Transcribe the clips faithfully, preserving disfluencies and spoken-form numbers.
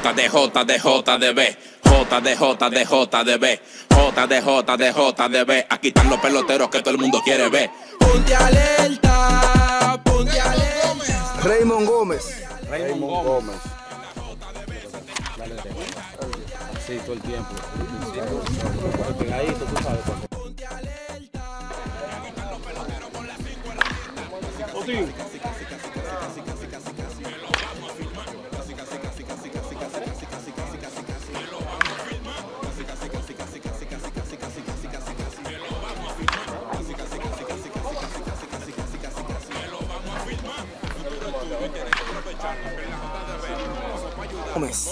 J D J D J D B, J D J D J D B, J D J D J D B. Aquí están los peloteros que todo el mundo quiere ver. Ponte alerta, ponte alerta. Raymond Gómez. Raymond Gómez. Sí, todo el tiempo. Pegadito, tú sabes. Ponte alerta. Otín. Gómez.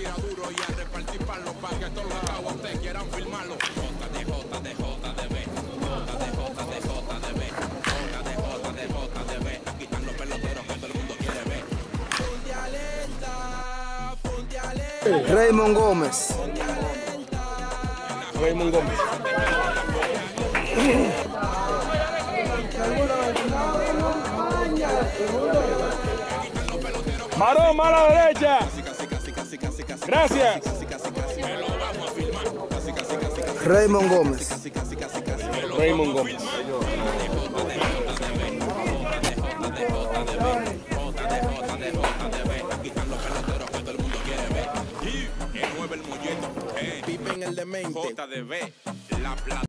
Raymond Gómez. Raymond Gómez. Varón, mala derecha. Gracias. Raymond Gómez. Raymond Gómez. Pipe en el demente. J D B, la plata.